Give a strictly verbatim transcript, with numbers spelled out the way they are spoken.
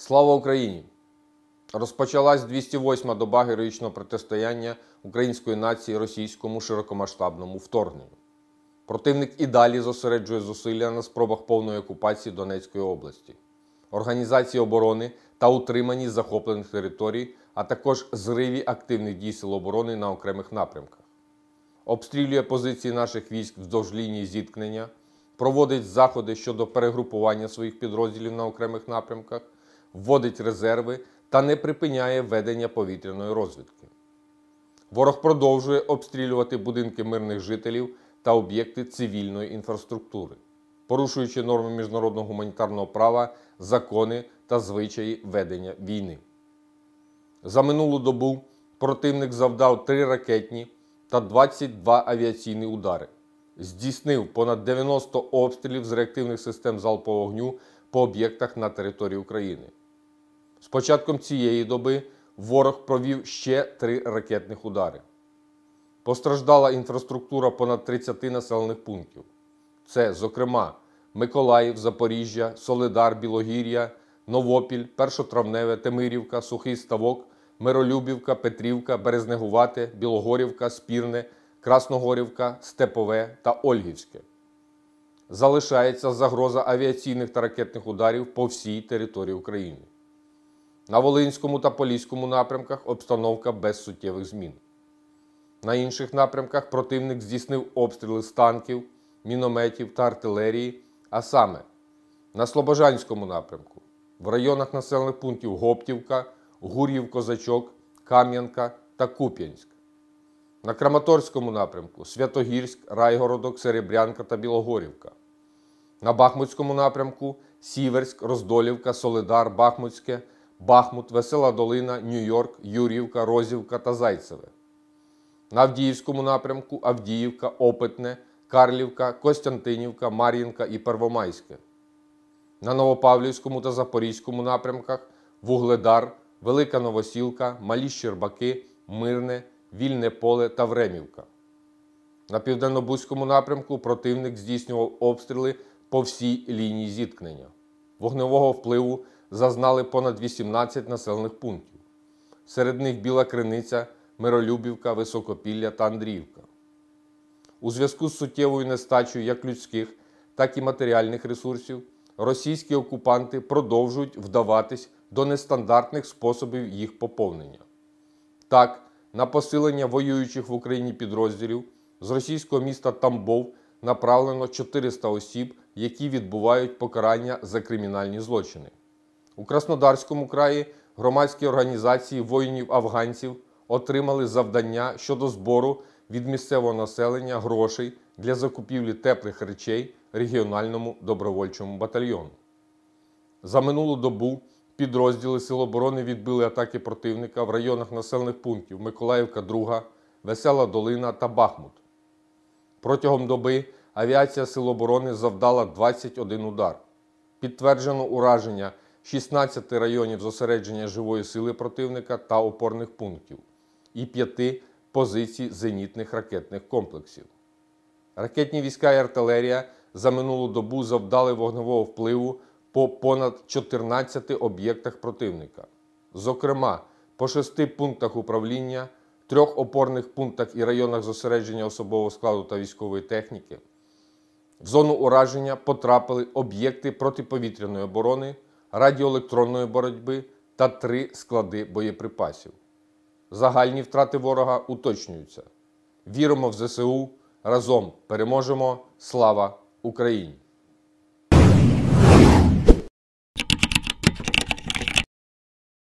Слава Україні! Розпочалась двісті восьма доба героїчного протистояння української нації російському широкомасштабному вторгненню. Противник і далі зосереджує зусилля на спробах повної окупації Донецької області, організації оборони та утриманні захоплених територій, а також зриві активних дій Сил оборони на окремих напрямках. Обстрілює позиції наших військ вздовж лінії зіткнення, проводить заходи щодо перегрупування своїх підрозділів на окремих напрямках, вводить резерви та не припиняє ведення повітряної розвідки. Ворог продовжує обстрілювати будинки мирних жителів та об'єкти цивільної інфраструктури, порушуючи норми міжнародного гуманітарного права, закони та звичаї ведення війни. За минулу добу противник завдав три ракетні та двадцять два авіаційні удари, здійснив понад дев'яносто обстрілів з реактивних систем залпового вогню по об'єктах на території України. З початком цієї доби ворог провів ще три ракетних удари. Постраждала інфраструктура понад тридцяти населених пунктів. Це, зокрема, Миколаїв, Запоріжжя, Солидар, Білогір'я, Новопіль, Першотравневе, Темирівка, Сухий Ставок, Миролюбівка, Петрівка, Березнегувате, Білогорівка, Спірне, Красногорівка, Степове та Ольгівське. Залишається загроза авіаційних та ракетних ударів по всій території України. На Волинському та Поліському напрямках обстановка без суттєвих змін. На інших напрямках противник здійснив обстріли з танків, мінометів та артилерії, а саме на Слобожанському напрямку, в районах населених пунктів Гоптівка, Гур'їв-Козачок, Кам'янка та Куп'янськ. На Краматорському напрямку Святогірськ, Райгородок, Серебрянка та Білогорівка. На Бахмутському напрямку Сіверськ, Роздолівка, Солидар, Бахмутське, Бахмут, Весела Долина, Нью-Йорк, Юр'ївка, Розівка та Зайцеве. На Авдіївському напрямку Авдіївка, Опитне, Карлівка, Костянтинівка, Мар'їнка і Первомайське. На Новопавлівському та Запорізькому напрямках Вугледар, Велика Новосілка, Малі Щербаки, Мирне, Вільне Поле та Времівка. На Південнобузькому напрямку противник здійснював обстріли по всій лінії зіткнення. Вогневого впливу зазнали понад вісімнадцять населених пунктів. Серед них Біла Криниця, Миролюбівка, Високопілля та Андріївка. У зв'язку з суттєвою нестачею як людських, так і матеріальних ресурсів, російські окупанти продовжують вдаватись до нестандартних способів їх поповнення. Так, на посилення воюючих в Україні підрозділів з російського міста Тамбов направлено чотириста осіб, які відбувають покарання за кримінальні злочини. У Краснодарському краї громадські організації воїнів-афганців отримали завдання щодо збору від місцевого населення грошей для закупівлі теплих речей регіональному добровольчому батальйону. За минулу добу підрозділи Сил оборони відбили атаки противника в районах населених пунктів Миколаївка друга, Весела Долина та Бахмут. Протягом доби авіація Сил оборони завдала двадцять один удар. Підтверджено ураження шістнадцяти районів зосередження живої сили противника та опорних пунктів і п'яти позицій зенітних ракетних комплексів. Ракетні війська і артилерія за минулу добу завдали вогневого впливу по понад чотирнадцяти об'єктах противника. Зокрема, по шести пунктах управління, трьох опорних пунктах і районах зосередження особового складу та військової техніки. В зону ураження потрапили об'єкти протиповітряної оборони, радіоелектронної боротьби та три склади боєприпасів. Загальні втрати ворога уточнюються. Віримо в зе се у, разом переможемо! Слава Україні!